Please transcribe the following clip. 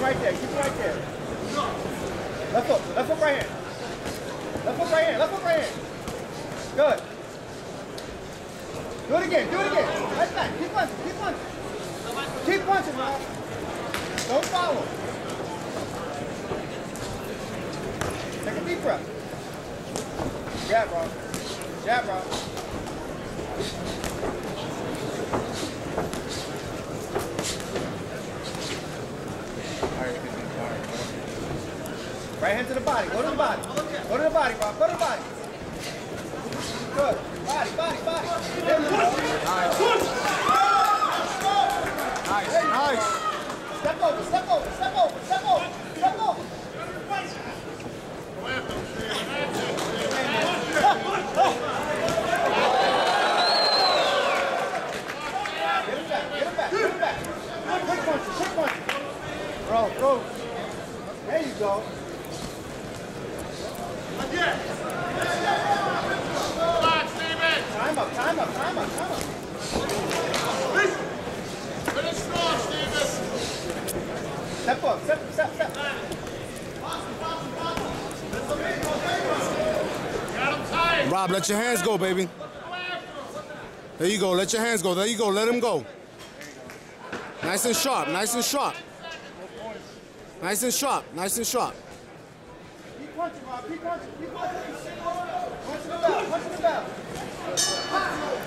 right there. Keep it right there. Left foot right hand. Left foot right hand. Left foot right hand. Good. Do it again. Do it again. Right back. Keep punching. Keep punching. Keep punching, Rob. Don't follow. Take a deep breath. Jab, Rob. Jab, Rob. Right hand to the body. Go to the body. Go to the body, Rob. Go to the body. Good. Body, body, body. There you go. Nice. Nice. Step over, step over, step over, step over, step over. Get him back, get him back, get him back. Quick punches, quick punches. Bro, bro. There you go. Time up, time up, time up, time up. Finish strong, Steven. Step up, step, step, step. Got him tight. Rob, let your hands go, baby. There you go. Let your hands go. There you go. Let him go. Nice and sharp. Nice and sharp. Nice and sharp. Nice and sharp. Keep punching, Rob. Keep punching. Keep punching. Punch the bell. Punch the bell.